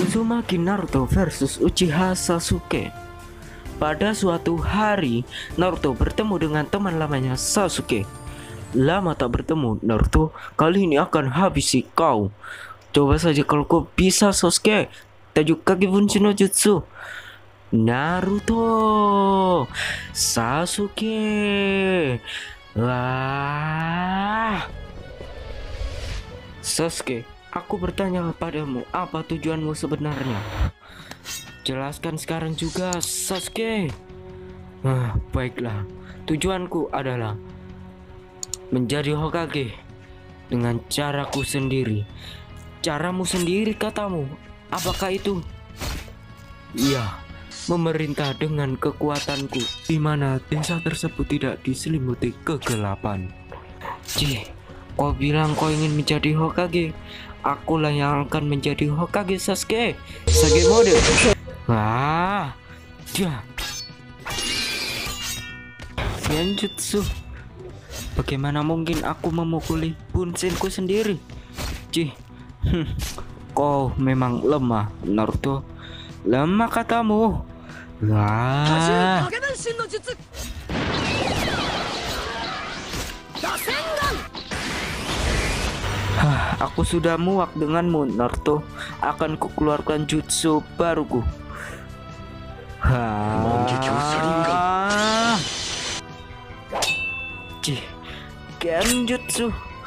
Uzumaki Naruto versus Uchiha Sasuke. Pada suatu hari, Naruto bertemu dengan teman lamanya Sasuke. Lama tak bertemu, Naruto, kali ini akan habisi kau. Coba saja kalau kau bisa, Sasuke. Tajuk Kage Bunshin no Jutsu. Naruto, Sasuke. Wah. Sasuke, aku bertanya kepadamu, apa tujuanmu sebenarnya? Jelaskan sekarang juga, Sasuke. Baiklah, tujuanku adalah menjadi Hokage dengan caraku sendiri. Caramu sendiri katamu, apakah itu? Iya, memerintah dengan kekuatanku, di mana desa tersebut tidak diselimuti kegelapan. Kau bilang kau ingin menjadi Hokage. Akulah yang akan menjadi Hokage, Sasuke. Sage mode. Genjutsu. Bagaimana mungkin aku memukuli Bunshinku sendiri? Kau memang lemah, Naruto. Lemah katamu. Aku sudah muak denganmu, Naruto. Akan kukeluarkan jutsu baruku. Genjutsu.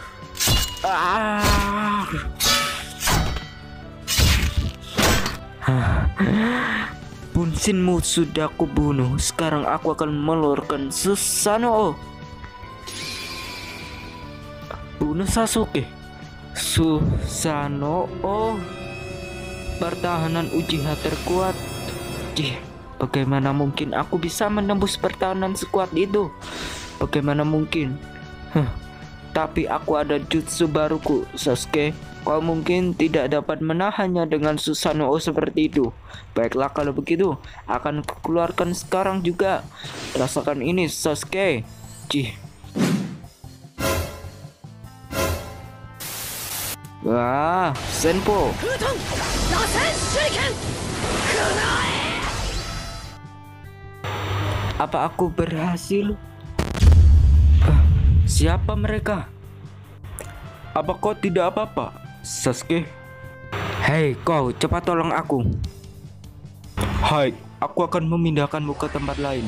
Bunshinmu sudah kubunuh. Sekarang aku akan mengeluarkan Susanoo. Bunuh Sasuke. Susanoo, pertahanan Uchiha terkuat. Bagaimana mungkin aku bisa menembus pertahanan sekuat itu? Bagaimana mungkin? Tapi aku ada jutsu baruku, Sasuke. Kau mungkin tidak dapat menahannya dengan Susanoo seperti itu. Baiklah kalau begitu, akan kukeluarkan sekarang juga. Rasakan ini, Sasuke. Senpo. Apa aku berhasil? Siapa mereka? Apa kau tidak apa-apa, Sasuke? Hei kau, cepat tolong aku. Hai, aku akan memindahkanmu ke tempat lain.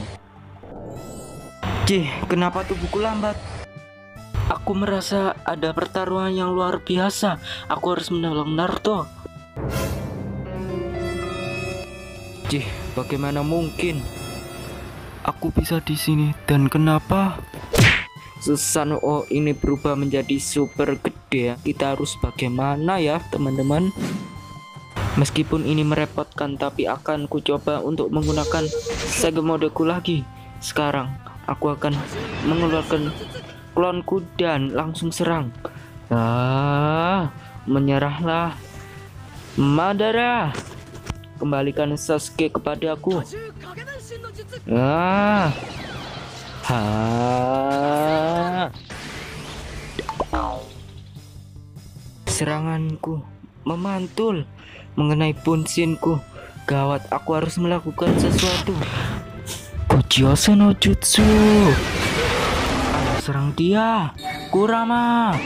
Kenapa tubuhku lambat? Aku merasa ada pertarungan yang luar biasa. Aku harus menolong Naruto. Bagaimana mungkin aku bisa di sini, dan kenapa Susanoo ini berubah menjadi super gede? Kita harus bagaimana ya, teman-teman? Meskipun ini merepotkan, tapi akan ku coba untuk menggunakan Sage modeku lagi. Sekarang aku akan mengeluarkan klonku dan langsung serang. Menyerahlah, Madara. Kembalikan Sasuke kepadaku. Seranganku memantul mengenai Bunshinku. Gawat, aku harus melakukan sesuatu. Gojoso no Jutsu. Serang dia, Kurama.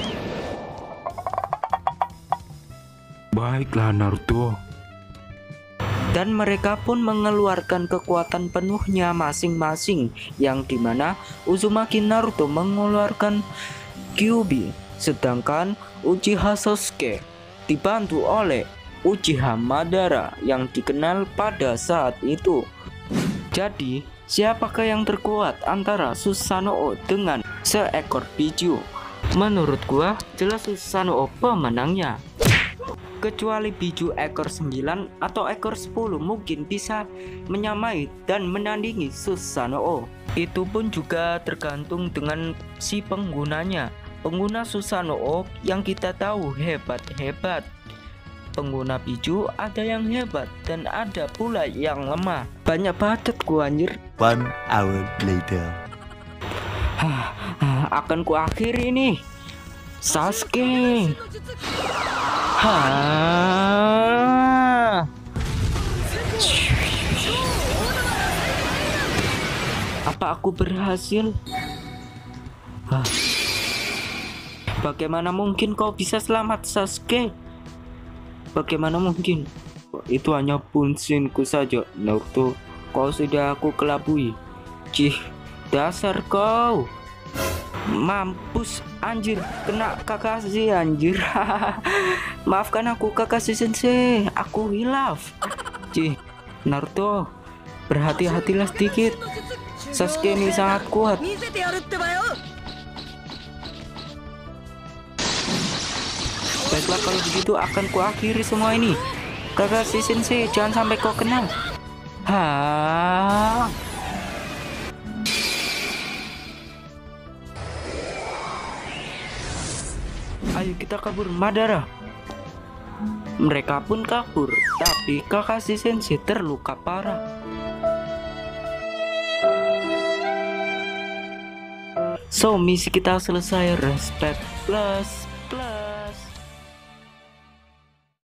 Baiklah, Naruto. Dan mereka pun mengeluarkan kekuatan penuhnya masing-masing, yang dimana Uzumaki Naruto mengeluarkan Kyuubi, sedangkan Uchiha Sasuke dibantu oleh Uchiha Madara yang dikenal pada saat itu. Jadi, siapakah yang terkuat antara Susanoo dengan seekor biju? Menurut gua jelas Susanoo pemenangnya. Kecuali biju ekor 9 atau ekor 10 mungkin bisa menyamai dan menandingi Susanoo. Itu pun juga tergantung dengan si penggunanya. Pengguna Susanoo yang kita tahu hebat-hebat. Pengguna biju ada yang hebat dan ada pula yang lemah. Banyak banget gua anjir. 1 hour later. Akan ku akhiri ini, Sasuke. Apa aku berhasil? Hah. Bagaimana mungkin kau bisa selamat, Sasuke? Bagaimana mungkin? Itu hanya punsinku saja, Naruto. Kau sudah aku kelabui. Cih, dasar kau. Mampus, anjir. Kena Kakashi, anjir. Maafkan aku, Kakashi Sensei. Aku hilaf. Cih, Naruto, berhati-hatilah sedikit. Sasuke ini sangat kuat. Baiklah, kalau begitu akan kuakhiri semua ini. Kakashi Sensei, jangan sampai kau kena. Ayo kita kabur, Madara. Mereka pun kabur, tapi Kakashi Sensei terluka parah. So, misi kita selesai. Respect plus plus.